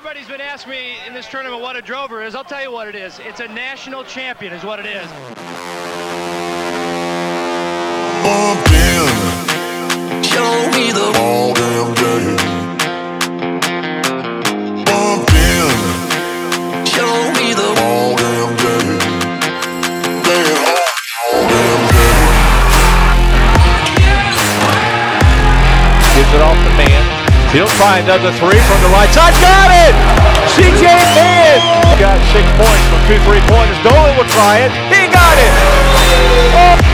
Everybody's been asking me in this tournament what a drover is. I'll tell you what it is. It's a national champion is what it is. Bumped in, show me the all damn day. Bumped in, show me the all damn day. All damn day. Gives it off the man. He'll try another three from the right side. Got it! CJ man! Got 6 points from 2 3-pointers. 𝙜𝙧𝙚𝙚 will try it. He got it! Oh.